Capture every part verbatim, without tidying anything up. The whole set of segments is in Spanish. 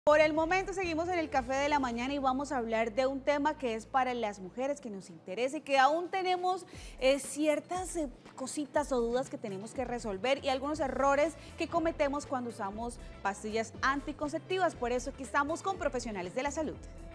Por el momento seguimos en el Café de la Mañana y vamos a hablar de un tema que es para las mujeres, que nos interesa y que aún tenemos eh, ciertas eh, cositas o dudas que tenemos que resolver y algunos errores que cometemos cuando usamos pastillas anticonceptivas. Por eso aquí estamos con profesionales de la salud.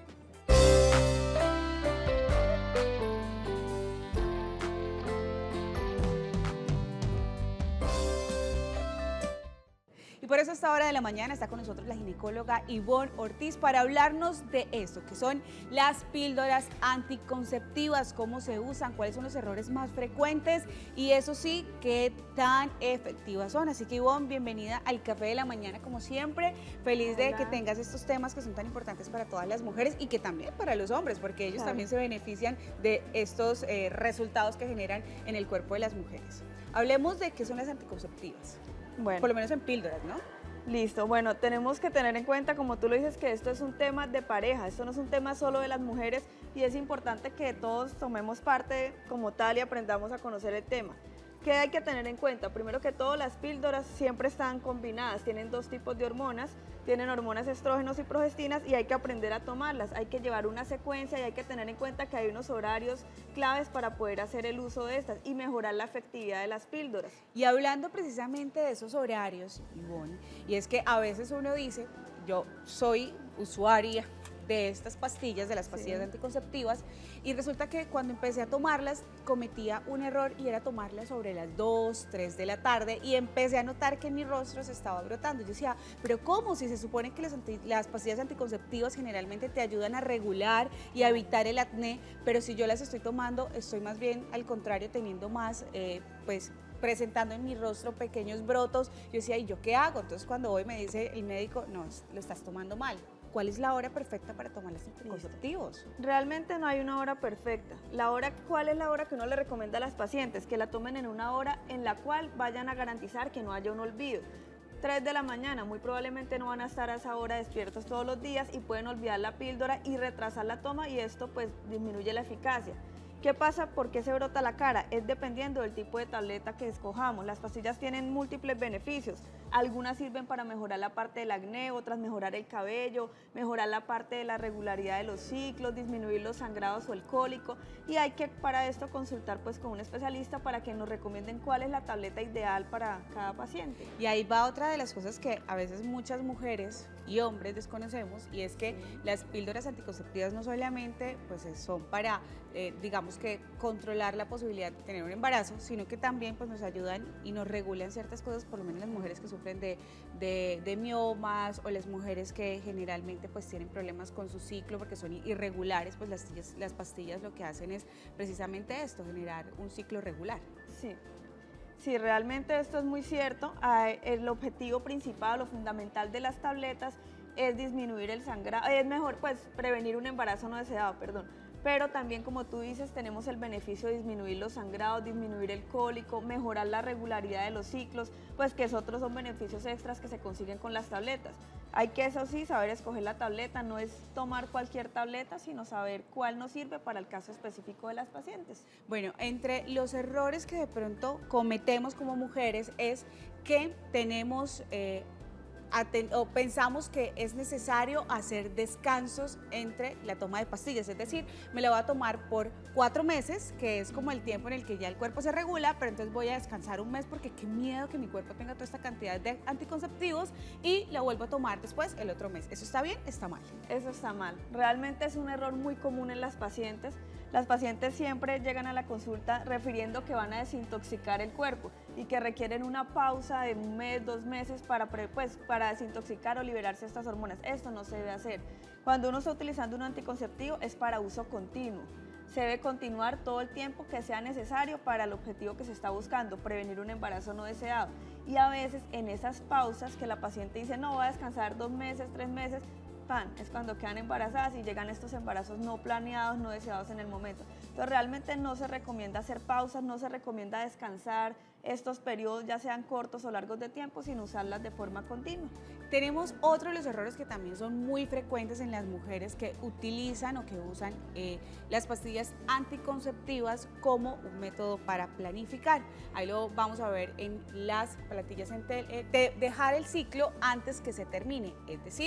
Y por eso a esta hora de la mañana está con nosotros la ginecóloga Ivonne Ortiz para hablarnos de eso, que son las píldoras anticonceptivas, cómo se usan, cuáles son los errores más frecuentes y eso sí, qué tan efectivas son. Así que Ivonne, bienvenida al Café de la Mañana como siempre. Feliz Hola. de que tengas estos temas que son tan importantes para todas las mujeres y que también para los hombres, porque ellos Claro. también se benefician de estos eh, resultados que generan en el cuerpo de las mujeres. Hablemos de qué son las anticonceptivas. Bueno, Por lo menos en píldoras, ¿no? listo. Bueno, tenemos que tener en cuenta, como tú lo dices, que esto es un tema de pareja, esto no es un tema solo de las mujeres y es importante que todos tomemos parte como tal y aprendamos a conocer el tema. ¿Qué hay que tener en cuenta? Primero que todo, las píldoras siempre están combinadas, tienen dos tipos de hormonas, tienen hormonas estrógenos y progestinas y hay que aprender a tomarlas, hay que llevar una secuencia y hay que tener en cuenta que hay unos horarios claves para poder hacer el uso de estas y mejorar la efectividad de las píldoras. Y hablando precisamente de esos horarios, Ivonne, y es que a veces uno dice, yo soy usuaria de estas pastillas, de las pastillas Sí. anticonceptivas, y resulta que cuando empecé a tomarlas cometía un error y era tomarlas sobre las dos, tres de la tarde y empecé a notar que en mi rostro se estaba brotando. Yo decía, pero ¿cómo? Si se supone que las, anti- las pastillas anticonceptivas generalmente te ayudan a regular y a evitar el acné, pero si yo las estoy tomando, estoy más bien al contrario teniendo más, eh, pues, presentando en mi rostro pequeños brotos. Yo decía, ¿y yo qué hago? Entonces cuando voy me dice el médico, no, lo estás tomando mal. ¿Cuál es la hora perfecta para tomar los anticonceptivos? Realmente no hay una hora perfecta. La hora, ¿cuál es la hora que uno le recomienda a las pacientes? Que la tomen en una hora en la cual vayan a garantizar que no haya un olvido. tres de la mañana, muy probablemente no van a estar a esa hora despiertos todos los días y pueden olvidar la píldora y retrasar la toma y esto pues disminuye la eficacia. ¿Qué pasa? ¿Por qué se brota la cara? Es dependiendo del tipo de tableta que escojamos. Las pastillas tienen múltiples beneficios. Algunas sirven para mejorar la parte del acné, otras mejorar el cabello, mejorar la parte de la regularidad de los ciclos, disminuir los sangrados o el cólico. Y hay que para esto consultar pues con un especialista para que nos recomienden cuál es la tableta ideal para cada paciente. Y ahí va otra de las cosas que a veces muchas mujeres y hombres desconocemos, y es que Sí. las píldoras anticonceptivas no solamente pues, son para, eh, digamos que, controlar la posibilidad de tener un embarazo, sino que también pues, nos ayudan y nos regulan ciertas cosas, por lo menos las mujeres que sufren de, de, de miomas o las mujeres que generalmente pues, tienen problemas con su ciclo porque son irregulares, pues las, las pastillas lo que hacen es precisamente esto, generar un ciclo regular. Sí. Sí, realmente esto es muy cierto. Ah, El objetivo principal o fundamental de las tabletas es disminuir el sangrado, es mejor pues prevenir un embarazo no deseado, perdón. Pero también, como tú dices, tenemos el beneficio de disminuir los sangrados, disminuir el cólico, mejorar la regularidad de los ciclos, pues que es otros son beneficios extras que se consiguen con las tabletas. Hay que, eso sí, saber escoger la tableta, no es tomar cualquier tableta, sino saber cuál nos sirve para el caso específico de las pacientes. Bueno, entre los errores que de pronto cometemos como mujeres es que tenemos eh, aten- o pensamos que es necesario hacer descansos entre la toma de pastillas, es decir, me la voy a tomar por cuatro meses, que es como el tiempo en el que ya el cuerpo se regula, pero entonces voy a descansar un mes porque qué miedo que mi cuerpo tenga toda esta cantidad de anticonceptivos y la vuelvo a tomar después el otro mes. ¿Eso está bien? ¿Está mal? Eso está mal. Realmente es un error muy común en las pacientes. Las pacientes siempre llegan a la consulta refiriendo que van a desintoxicar el cuerpo y que requieren una pausa de un mes, dos meses para, pre- pues, para desintoxicar o liberarse de estas hormonas. Esto no se debe hacer. Cuando uno está utilizando un anticonceptivo es para uso continuo. Se debe continuar todo el tiempo que sea necesario para el objetivo que se está buscando, prevenir un embarazo no deseado. Y a veces en esas pausas que la paciente dice, no, voy a descansar dos meses, tres meses, pan, es cuando quedan embarazadas y llegan estos embarazos no planeados, no deseados en el momento. Entonces realmente no se recomienda hacer pausas, no se recomienda descansar estos periodos, ya sean cortos o largos de tiempo, sin usarlas de forma continua. Tenemos otro de los errores que también son muy frecuentes en las mujeres que utilizan o que usan eh, las pastillas anticonceptivas como un método para planificar. Ahí lo vamos a ver en las plantillas en tel- eh, de dejar el ciclo antes que se termine, es decir,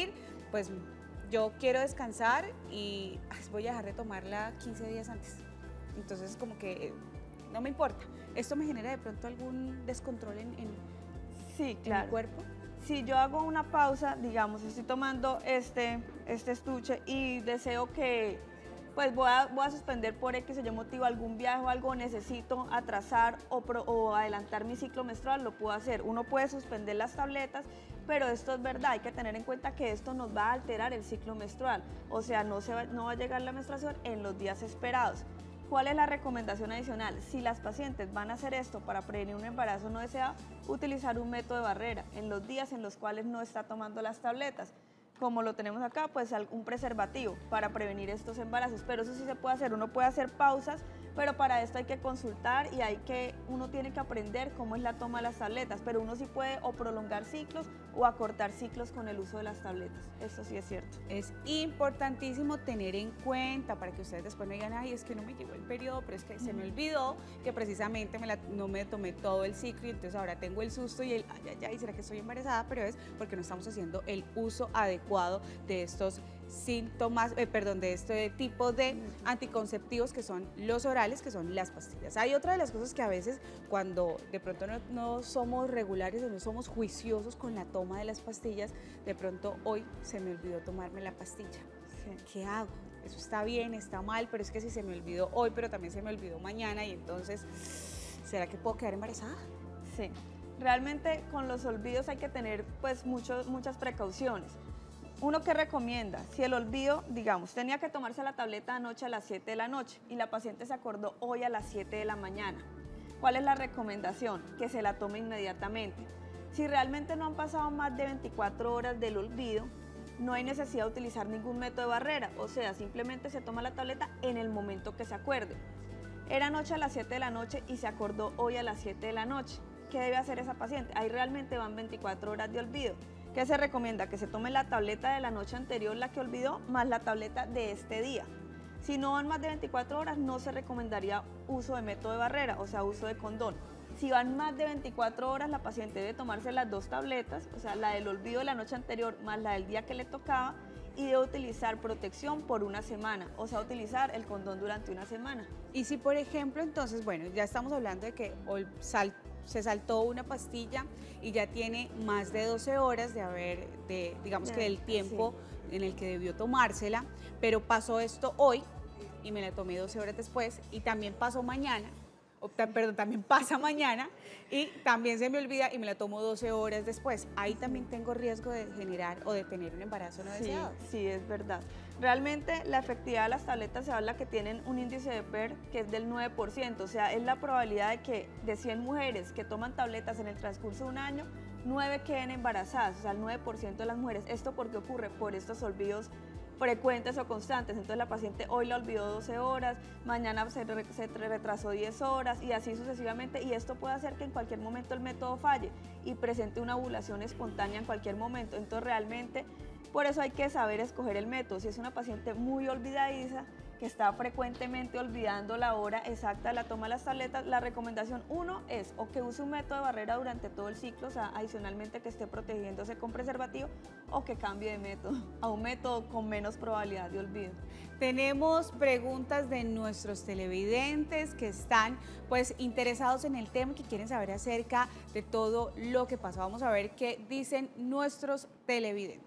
pues yo quiero descansar y ay, voy a dejar de tomarla quince días antes. Entonces como que eh, no me importa. ¿Esto me genera de pronto algún descontrol en, en, Sí, en claro. mi cuerpo? Si yo hago una pausa, digamos, estoy tomando este, este estuche y deseo que, pues voy a, voy a suspender por X o Y motivo algún viaje o algo, necesito atrasar o, pro, o adelantar mi ciclo menstrual, lo puedo hacer. Uno puede suspender las tabletas, pero esto es verdad, hay que tener en cuenta que esto nos va a alterar el ciclo menstrual, o sea, no, se va, no va a llegar la menstruación en los días esperados. ¿Cuál es la recomendación adicional? Si las pacientes van a hacer esto para prevenir un embarazo no deseado, utilizar un método de barrera en los días en los cuales no está tomando las tabletas. Como lo tenemos acá, pues un preservativo para prevenir estos embarazos, pero eso sí se puede hacer, uno puede hacer pausas, pero para esto hay que consultar y hay que, uno tiene que aprender cómo es la toma de las tabletas, pero uno sí puede o prolongar ciclos o acortar ciclos con el uso de las tabletas, eso sí es cierto. Es importantísimo tener en cuenta para que ustedes después no digan, ay, es que no me llegó el periodo, pero es que se me olvidó que precisamente me la, no me tomé todo el ciclo y entonces ahora tengo el susto y el, ay, ay, ay, ¿será que estoy embarazada? Pero es porque no estamos haciendo el uso adecuado de estos síntomas, eh, perdón, de este tipo de anticonceptivos que son los orales, que son las pastillas. Hay otra de las cosas que a veces cuando de pronto no, no somos regulares o no somos juiciosos con la toma de las pastillas, de pronto hoy se me olvidó tomarme la pastilla. Sí. ¿Qué hago? Eso está bien, está mal, pero es que si se me olvidó hoy, pero también se me olvidó mañana y entonces, ¿será que puedo quedar embarazada? Sí, realmente con los olvidos hay que tener pues mucho, muchas precauciones. Uno que recomienda, si el olvido, digamos, tenía que tomarse la tableta anoche a las siete de la noche y la paciente se acordó hoy a las siete de la mañana. ¿Cuál es la recomendación? Que se la tome inmediatamente. Si realmente no han pasado más de veinticuatro horas del olvido, no hay necesidad de utilizar ningún método de barrera, o sea, simplemente se toma la tableta en el momento que se acuerde. Era anoche a las siete de la noche y se acordó hoy a las siete de la noche. ¿Qué debe hacer esa paciente? Ahí realmente van veinticuatro horas de olvido. ¿Qué se recomienda? Que se tome la tableta de la noche anterior, la que olvidó, más la tableta de este día. Si no van más de veinticuatro horas, no se recomendaría uso de método de barrera, o sea, uso de condón. Si van más de veinticuatro horas, la paciente debe tomarse las dos tabletas, o sea, la del olvido de la noche anterior más la del día que le tocaba, y debe utilizar protección por una semana, o sea, utilizar el condón durante una semana. Y si, por ejemplo, entonces, bueno, ya estamos hablando de que sal, se saltó una pastilla y ya tiene más de doce horas de haber, de, digamos que del tiempo sí. en el que debió tomársela, pero pasó esto hoy y me la tomé doce horas después y también pasó mañana, o, perdón, también pasa mañana y también se me olvida y me la tomo doce horas después. Ahí también tengo riesgo de generar o de tener un embarazo no deseado. Sí, sí, es verdad. Realmente la efectividad de las tabletas se habla que tienen un índice de P E R que es del nueve por ciento, o sea, es la probabilidad de que de cien mujeres que toman tabletas en el transcurso de un año, nueve queden embarazadas, o sea, el nueve por ciento de las mujeres. ¿Esto por qué ocurre? Por estos olvidos frecuentes o constantes. Entonces la paciente hoy la olvidó doce horas, mañana se, re, se retrasó diez horas y así sucesivamente, y esto puede hacer que en cualquier momento el método falle y presente una ovulación espontánea en cualquier momento. Entonces realmente por eso hay que saber escoger el método. Si es una paciente muy olvidadiza, que está frecuentemente olvidando la hora exacta de la toma de las tabletas, la recomendación uno es o que use un método de barrera durante todo el ciclo, o sea, adicionalmente que esté protegiéndose con preservativo, o que cambie de método a un método con menos probabilidad de olvido. Tenemos preguntas de nuestros televidentes que están pues interesados en el tema, que quieren saber acerca de todo lo que pasó. Vamos a ver qué dicen nuestros televidentes.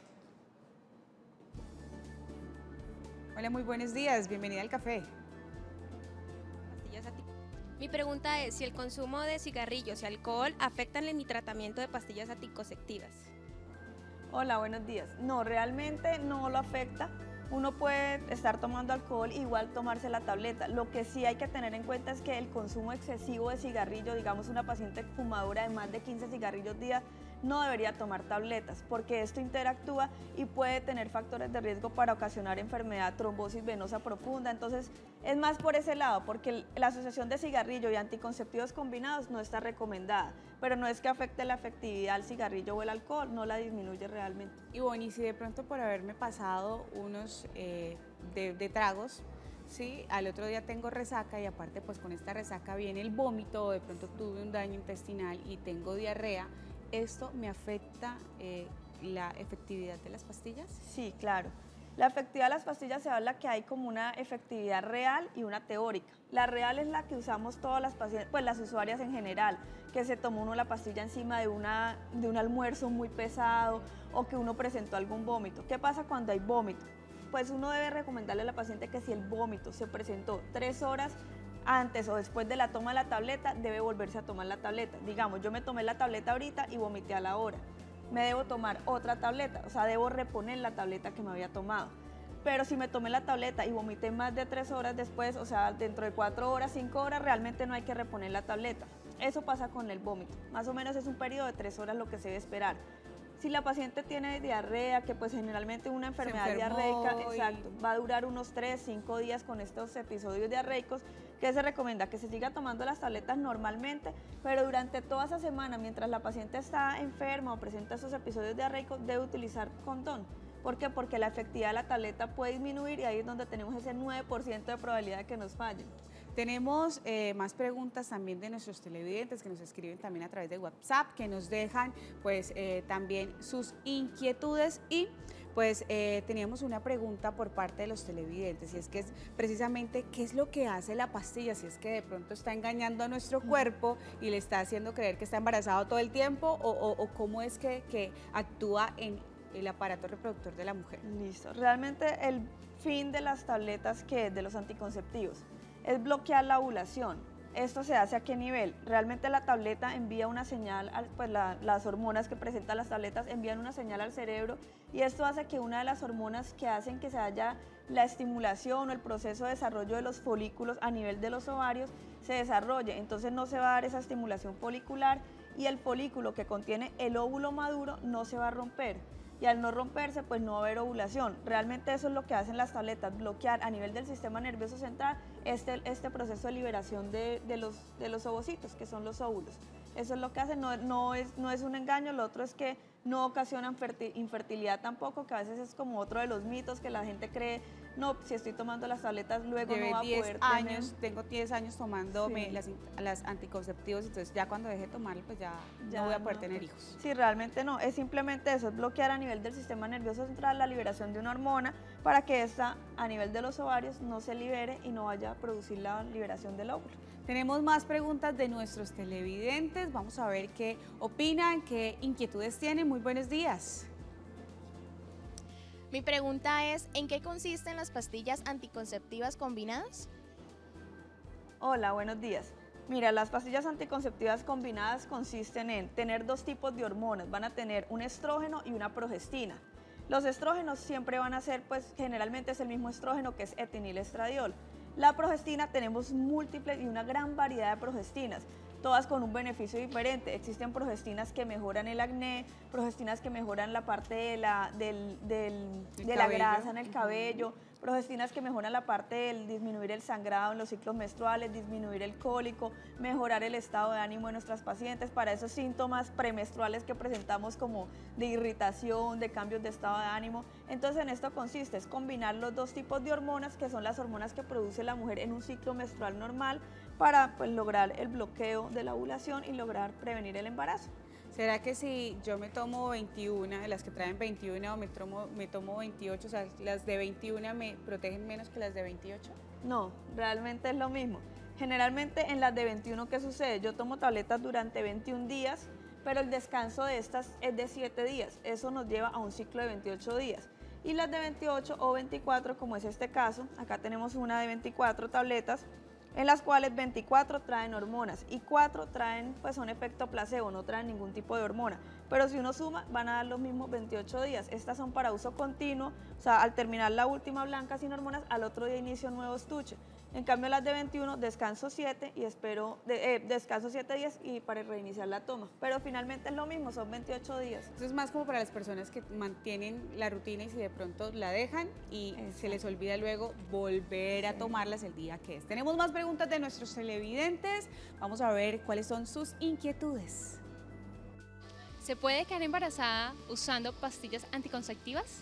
Hola, muy buenos días, bienvenida al café. Mi pregunta es si el consumo de cigarrillos y alcohol afectan en mi tratamiento de pastillas anticonceptivas. Hola, buenos días. No, realmente no lo afecta. Uno puede estar tomando alcohol, igual tomarse la tableta. Lo que sí hay que tener en cuenta es que el consumo excesivo de cigarrillo, digamos una paciente fumadora de más de quince cigarrillos día, no debería tomar tabletas, porque esto interactúa y puede tener factores de riesgo para ocasionar enfermedad, trombosis venosa profunda. Entonces es más por ese lado, porque la asociación de cigarrillo y anticonceptivos combinados no está recomendada, pero no es que afecte la efectividad al cigarrillo o el alcohol, no la disminuye realmente. Y bueno, y si de pronto por haberme pasado unos eh, de, de tragos, sí, al otro día tengo resaca y aparte pues con esta resaca viene el vómito, o de pronto tuve un daño intestinal y tengo diarrea, ¿esto me afecta eh, la efectividad de las pastillas? Sí, claro. La efectividad de las pastillas se habla que hay como una efectividad real y una teórica. La real es la que usamos todas las pacientes, pues las usuarias en general, que se tomó uno la pastilla encima de, una, de un almuerzo muy pesado o que uno presentó algún vómito. ¿Qué pasa cuando hay vómito? Pues uno debe recomendarle a la paciente que si el vómito se presentó tres horas antes o después de la toma de la tableta, debe volverse a tomar la tableta. Digamos, yo me tomé la tableta ahorita y vomité a la hora. Me debo tomar otra tableta, o sea, debo reponer la tableta que me había tomado. Pero si me tomé la tableta y vomité más de tres horas después, o sea, dentro de cuatro horas, cinco horas, realmente no hay que reponer la tableta. Eso pasa con el vómito. Más o menos es un periodo de tres horas lo que se debe esperar. Si la paciente tiene diarrea, que pues generalmente una enfermedad diarreica, y... exacto, va a durar unos tres, cinco días con estos episodios diarreicos, que se recomienda que se siga tomando las tabletas normalmente, pero durante toda esa semana, mientras la paciente está enferma o presenta esos episodios diarreicos, debe utilizar condón. ¿Por qué? Porque la efectividad de la tableta puede disminuir y ahí es donde tenemos ese nueve por ciento de probabilidad de que nos fallen. Tenemos eh, más preguntas también de nuestros televidentes que nos escriben también a través de WhatsApp, que nos dejan pues eh, también sus inquietudes y pues eh, teníamos una pregunta por parte de los televidentes y es que es precisamente qué es lo que hace la pastilla, si es que de pronto está engañando a nuestro cuerpo y le está haciendo creer que está embarazado todo el tiempo o, o, o cómo es que, que actúa en el aparato reproductor de la mujer. Listo, realmente el fin de las tabletas, que de los anticonceptivos, es bloquear la ovulación. ¿Esto se hace a qué nivel? Realmente la tableta envía una señal, al, pues la, las hormonas que presentan las tabletas envían una señal al cerebro y esto hace que una de las hormonas que hacen que se haya la estimulación o el proceso de desarrollo de los folículos a nivel de los ovarios se desarrolle. Entonces no se va a dar esa estimulación folicular y el folículo que contiene el óvulo maduro no se va a romper. Y al no romperse, pues no va a haber ovulación. Realmente eso es lo que hacen las tabletas, bloquear a nivel del sistema nervioso central este, este proceso de liberación de, de, los, de los ovocitos, que son los óvulos. Eso es lo que hacen, no, no, es, no es un engaño, lo otro es que no ocasionan infertilidad tampoco, que a veces es como otro de los mitos que la gente cree, no, si estoy tomando las tabletas luego Llevé no va a diez poder años, tener... tengo diez años tomándome Sí. las, las anticonceptivos, entonces ya cuando deje de tomarlo, pues ya, Ya no voy a poder no, tener pues, hijos. Sí, realmente no, es simplemente eso, es bloquear a nivel del sistema nervioso central la liberación de una hormona para que esta a nivel de los ovarios no se libere y no vaya a producir la liberación del óvulo. Tenemos más preguntas de nuestros televidentes, vamos a ver qué opinan, qué inquietudes tienen. Muy buenos días. Mi pregunta es, ¿en qué consisten las pastillas anticonceptivas combinadas? Hola, buenos días. Mira, las pastillas anticonceptivas combinadas consisten en tener dos tipos de hormonas, van a tener un estrógeno y una progestina. Los estrógenos siempre van a ser, pues generalmente es el mismo estrógeno que es etinilestradiol. La progestina tenemos múltiples y una gran variedad de progestinas, todas con un beneficio diferente. Existen progestinas que mejoran el acné, progestinas que mejoran la parte de la, del, del, de la grasa en el cabello, progestinas que mejoran la parte del disminuir el sangrado en los ciclos menstruales, disminuir el cólico, mejorar el estado de ánimo de nuestras pacientes para esos síntomas premenstruales que presentamos como de irritación, de cambios de estado de ánimo. Entonces en esto consiste, es combinar los dos tipos de hormonas que son las hormonas que produce la mujer en un ciclo menstrual normal para pues, lograr el bloqueo de la ovulación y lograr prevenir el embarazo. ¿Será que si yo me tomo veintiuna, de las que traen veintiuna o me tomo, me tomo veintiocho, o sea, las de veintiuna me protegen menos que las de veintiocho? No, realmente es lo mismo. Generalmente en las de veintiuno, ¿qué sucede? Yo tomo tabletas durante veintiún días, pero el descanso de estas es de siete días. Eso nos lleva a un ciclo de veintiocho días. Y las de veintiocho o veinticuatro, como es este caso, acá tenemos una de veinticuatro tabletas, en las cuales veinticuatro traen hormonas y cuatro traen pues un efecto placebo, no traen ningún tipo de hormona. Pero si uno suma, van a dar los mismos veintiocho días. Estas son para uso continuo, o sea, al terminar la última blanca sin hormonas, al otro día inicio un nuevo estuche. En cambio, las de veintiuno, descanso siete y espero, de, eh, descanso siete días y para reiniciar la toma. Pero finalmente es lo mismo, son veintiocho días. Eso es más como para las personas que mantienen la rutina y si de pronto la dejan y Exacto. se les olvida luego volver a sí. tomarlas el día que es. Tenemos más preguntas de nuestros televidentes. Vamos a ver cuáles son sus inquietudes. ¿Se puede quedar embarazada usando pastillas anticonceptivas?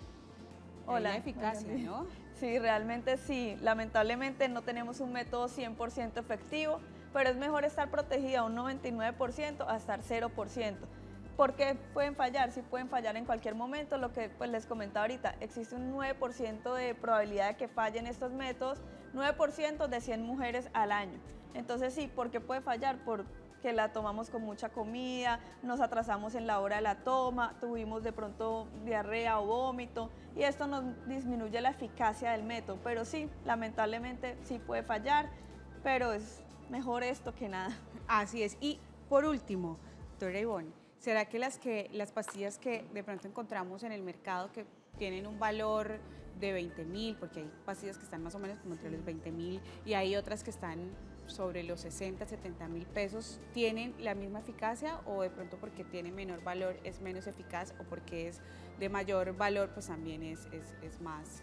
Hola, eficacia, ¿no? Sí, realmente sí. Lamentablemente no tenemos un método cien por ciento efectivo, pero es mejor estar protegida un noventa y nueve por ciento a estar cero por ciento. ¿por qué pueden fallar? Sí pueden fallar en cualquier momento, lo que pues, les comentaba ahorita, existe un nueve por ciento de probabilidad de que fallen estos métodos, nueve por ciento de cien mujeres al año. Entonces sí, ¿por qué puede fallar? Porque la tomamos con mucha comida, nos atrasamos en la hora de la toma, tuvimos de pronto diarrea o vómito y esto nos disminuye la eficacia del método. Pero sí, lamentablemente sí puede fallar, pero es mejor esto que nada. Así es. Y por último, doctora Ivonne, ¿será que las, que las pastillas que de pronto encontramos en el mercado que tienen un valor de veinte mil, porque hay pastillas que están más o menos como entre los veinte mil y hay otras que están sobre los sesenta, setenta mil pesos, tienen la misma eficacia o de pronto porque tiene menor valor es menos eficaz o porque es de mayor valor pues también es, es, es más?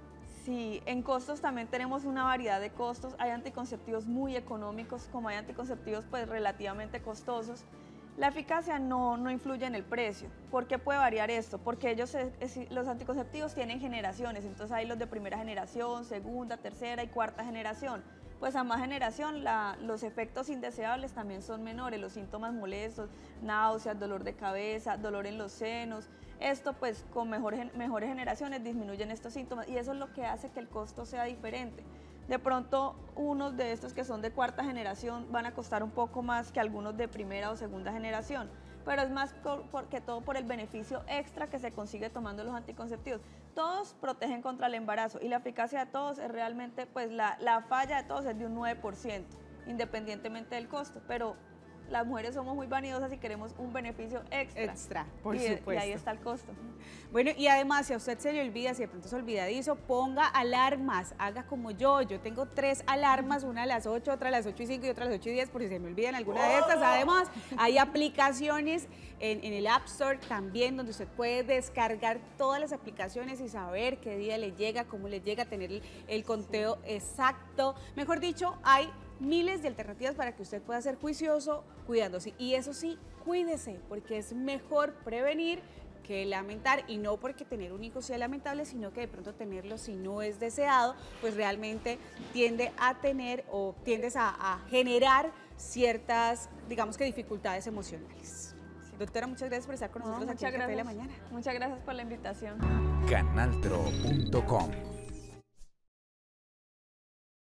Sí, en costos también tenemos una variedad de costos, hay anticonceptivos muy económicos como hay anticonceptivos pues relativamente costosos. La eficacia no, no influye en el precio. ¿Por qué puede variar esto? Porque ellos, es, los anticonceptivos tienen generaciones, entonces hay los de primera generación, segunda, tercera y cuarta generación. Pues a más generación la, los efectos indeseables también son menores, los síntomas molestos, náuseas, dolor de cabeza, dolor en los senos. Esto pues con mejor, mejores generaciones disminuyen estos síntomas y eso es lo que hace que el costo sea diferente. De pronto unos de estos que son de cuarta generación van a costar un poco más que algunos de primera o segunda generación, pero es más por, por, que todo por el beneficio extra que se consigue tomando los anticonceptivos. Todos protegen contra el embarazo y la eficacia de todos es realmente, pues la, la falla de todos es de un nueve por ciento, independientemente del costo, pero las mujeres somos muy vanidosas y queremos un beneficio extra. Extra, por y, supuesto. Y ahí está el costo. Bueno, y además, si a usted se le olvida, si de pronto es olvidadizo, ponga alarmas, haga como yo. Yo tengo tres alarmas, una a las ocho, otra a las ocho y cinco y otra a las ocho y diez, por si se me olvidan alguna de estas. Además, hay aplicaciones en, en el App Store también, donde usted puede descargar todas las aplicaciones y saber qué día le llega, cómo le llega, tener el, el conteo exacto. Mejor dicho, hay miles de alternativas para que usted pueda ser juicioso cuidándose. Y eso sí, cuídese, porque es mejor prevenir que lamentar, y no porque tener un hijo sea lamentable, sino que de pronto tenerlo, si no es deseado, pues realmente tiende a tener o tiendes a, a generar ciertas, digamos que dificultades emocionales. Sí. Doctora, muchas gracias por estar con nosotros No, aquí en Café de la Mañana. Muchas gracias por la invitación. canaltro punto com